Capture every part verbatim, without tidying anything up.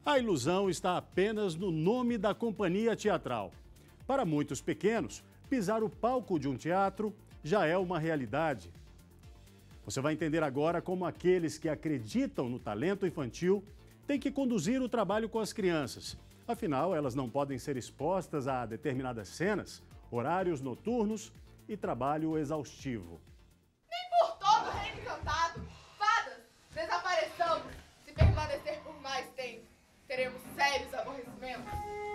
A ilusão está apenas no nome da companhia teatral. Para muitos pequenos, pisar o palco de um teatro já é uma realidade. Você vai entender agora como aqueles que acreditam no talento infantil têm que conduzir o trabalho com as crianças. Afinal, elas não podem ser expostas a determinadas cenas, horários noturnos e trabalho exaustivo. Nem por todo o reino encantado, fadas, desapareçamos. Se permanecer por mais tempo, teremos sérios aborrecimentos.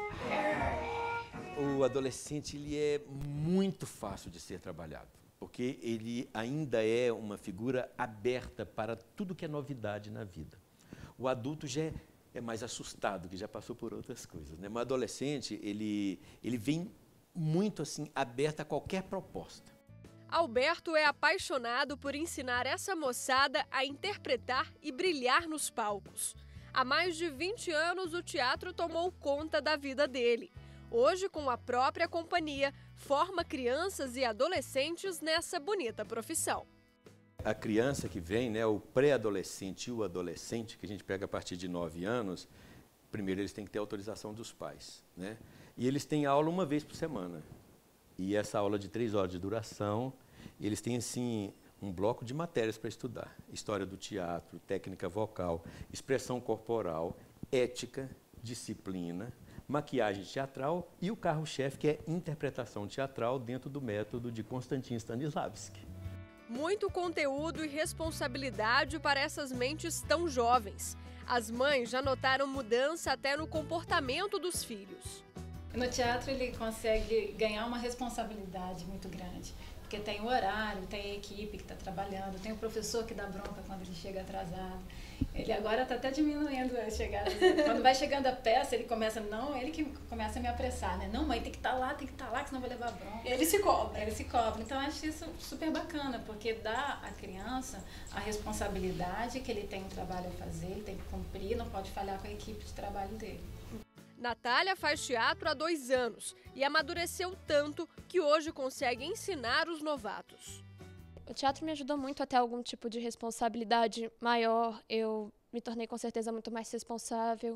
O adolescente ele é muito fácil de ser trabalhado, porque ele ainda é uma figura aberta para tudo que é novidade na vida. O adulto já é, é mais assustado, que já passou por outras coisas, né? Mas o adolescente, ele, ele vem muito assim, aberto a qualquer proposta. Alberto é apaixonado por ensinar essa moçada a interpretar e brilhar nos palcos. Há mais de vinte anos, o teatro tomou conta da vida dele. Hoje, com a própria companhia, forma crianças e adolescentes nessa bonita profissão. A criança que vem, né, o pré-adolescente e o adolescente, que a gente pega a partir de nove anos, primeiro eles têm que ter autorização dos pais, né? E eles têm aula uma vez por semana. E essa aula de três horas de duração, eles têm, assim, um bloco de matérias para estudar. História do teatro, técnica vocal, expressão corporal, ética, disciplina, maquiagem teatral e o carro-chefe, que é interpretação teatral dentro do método de Konstantin Stanislavski. Muito conteúdo e responsabilidade para essas mentes tão jovens. As mães já notaram mudança até no comportamento dos filhos. No teatro ele consegue ganhar uma responsabilidade muito grande, porque tem o horário, tem a equipe que está trabalhando, tem o professor que dá bronca quando ele chega atrasado. Ele agora está até diminuindo a chegada. Quando vai chegando a peça, ele começa, não, ele que começa a me apressar, né? Não, mãe, tem que estar lá, tem que estar lá, que senão eu vou levar bronca. Ele se cobra. Ele se cobra. Então, eu acho isso super bacana, porque dá à criança a responsabilidade que ele tem um trabalho a fazer, ele tem que cumprir, não pode falhar com a equipe de trabalho dele. Natália faz teatro há dois anos e amadureceu tanto que hoje consegue ensinar os novatos. O teatro me ajudou muito a ter algum tipo de responsabilidade maior. Eu me tornei com certeza muito mais responsável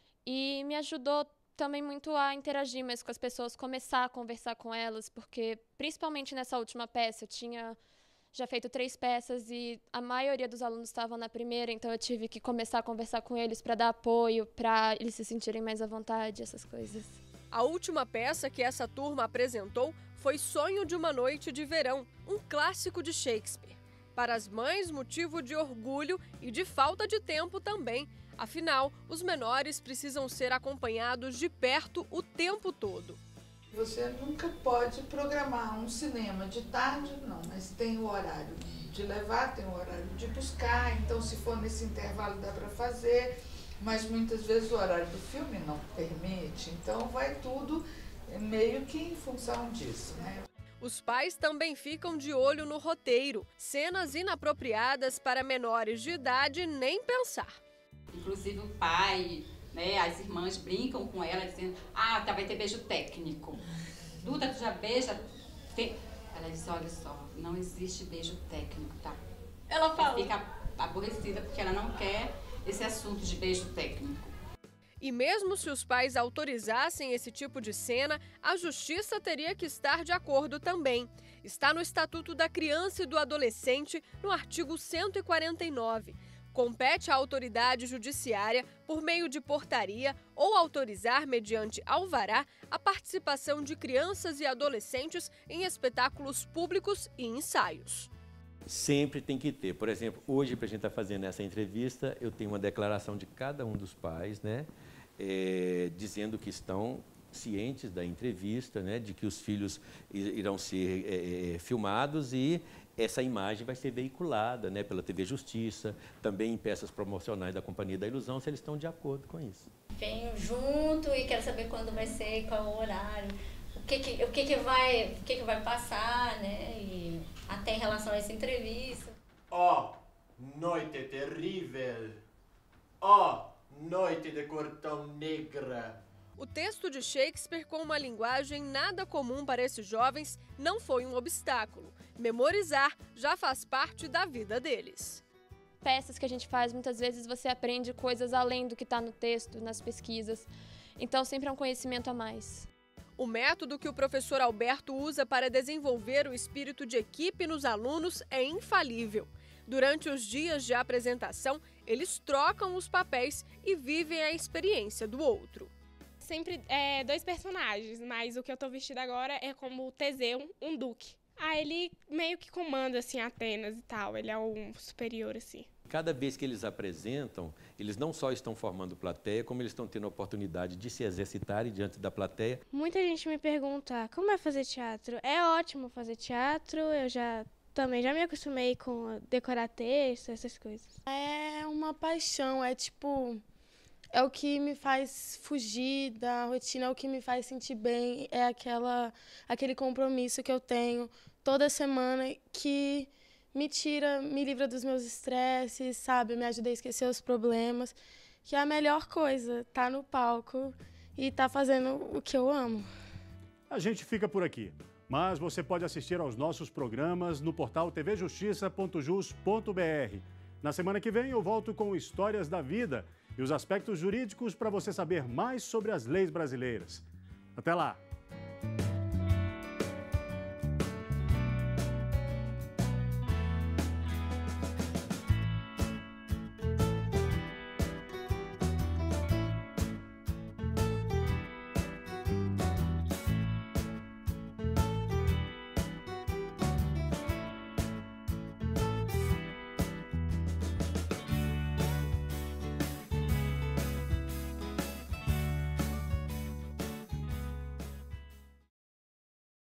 e me ajudou também muito a interagir mais com as pessoas, começar a conversar com elas, porque principalmente nessa última peça eu tinha já feito três peças e a maioria dos alunos estavam na primeira, então eu tive que começar a conversar com eles para dar apoio, para eles se sentirem mais à vontade, essas coisas. A última peça que essa turma apresentou foi Sonho de uma Noite de Verão, um clássico de Shakespeare. Para as mães, motivo de orgulho e de falta de tempo também. Afinal, os menores precisam ser acompanhados de perto o tempo todo. Você nunca pode programar um cinema de tarde, não, mas tem o horário de levar, tem o horário de buscar, então se for nesse intervalo dá para fazer, mas muitas vezes o horário do filme não permite, então vai tudo meio que em função disso, né? Os pais também ficam de olho no roteiro. Cenas inapropriadas para menores de idade, nem pensar. Inclusive o pai, né, as irmãs brincam com ela dizendo, ah, tá, vai ter beijo técnico. Duda, tu já beija? Tem... Ela diz, olha só, não existe beijo técnico, tá? Ela fala. Ela fica aborrecida porque ela não quer esse assunto de beijo técnico. E mesmo se os pais autorizassem esse tipo de cena, a justiça teria que estar de acordo também. Está no Estatuto da Criança e do Adolescente, no artigo cento e quarenta e nove. Compete à autoridade judiciária, por meio de portaria ou autorizar mediante alvará, a participação de crianças e adolescentes em espetáculos públicos e ensaios. Sempre tem que ter. Por exemplo, hoje, para a gente estar fazendo essa entrevista, eu tenho uma declaração de cada um dos pais, né, é, dizendo que estão cientes da entrevista, né, de que os filhos irão ser é, é, filmados e essa imagem vai ser veiculada, né, pela T V Justiça, também em peças promocionais da Companhia da Ilusão, se eles estão de acordo com isso. Venho junto e quero saber quando vai ser, qual é o horário, o que que, o que, que, vai, o que, que vai passar, né, e até em relação a essa entrevista. Oh, noite terrível! Oh, noite de Cordão Negra! O texto de Shakespeare, com uma linguagem nada comum para esses jovens, não foi um obstáculo. Memorizar já faz parte da vida deles. peças que a gente faz, muitas vezes você aprende coisas além do que está no texto, nas pesquisas. Então, sempre é um conhecimento a mais. O método que o professor Alberto usa para desenvolver o espírito de equipe nos alunos é infalível. Durante os dias de apresentação, eles trocam os papéis e vivem a experiência do outro. Sempre é dois personagens, mas o que eu tô vestida agora é como Teseu, um duque. Ah, ele meio que comanda, assim, Atenas e tal, ele é um superior, assim. Cada vez que eles apresentam, eles não só estão formando plateia, como eles estão tendo a oportunidade de se exercitarem diante da plateia. Muita gente me pergunta, como é fazer teatro? É ótimo fazer teatro, eu já também já me acostumei com decorar texto, essas coisas. É uma paixão, é tipo... É o que me faz fugir da rotina, é o que me faz sentir bem, é aquela, aquele compromisso que eu tenho toda semana que me tira, me livra dos meus estresses, sabe? Me ajuda a esquecer os problemas, que é a melhor coisa, tá no palco e tá fazendo o que eu amo. A gente fica por aqui, mas você pode assistir aos nossos programas no portal t v justiça ponto jus ponto b r. Na semana que vem eu volto com Histórias da Vida e os aspectos jurídicos para você saber mais sobre as leis brasileiras. Até lá!